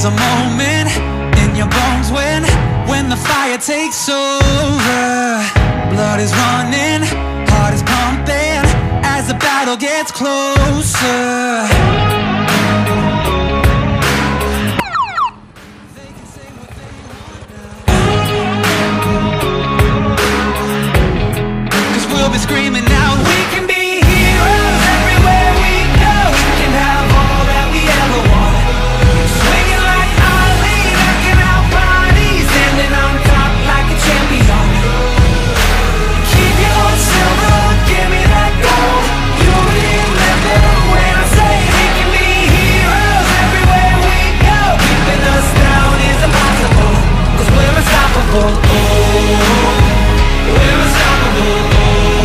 a moment in your bones when the fire takes over. Blood is running, heart is pumping as the battle gets closer. We'll be screaming out, we can be heroes everywhere we go. We can have all that we ever want. Swinging like Ali, knocking out bodies, standing on top like a champion. Keep your own silver, give me that gold. You'll remember when I say we can be heroes everywhere we go. Keeping us down is impossible, 'cause we're unstoppable. Oh, we're unstoppable.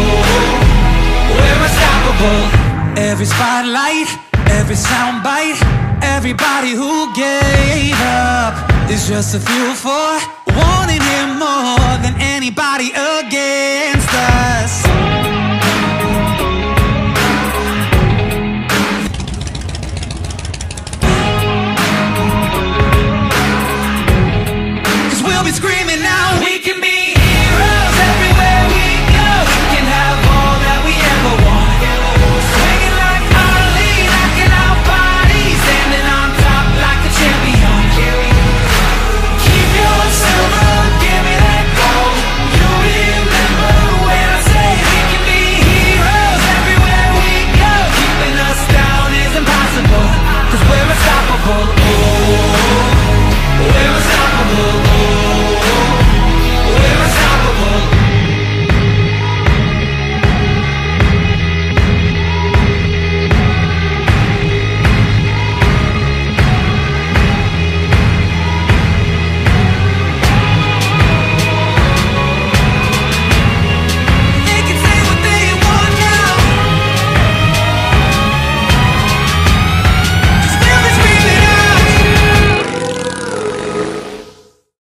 Every spotlight, every soundbite, everybody who gave up is just a fuel for wanting him more than anybody again.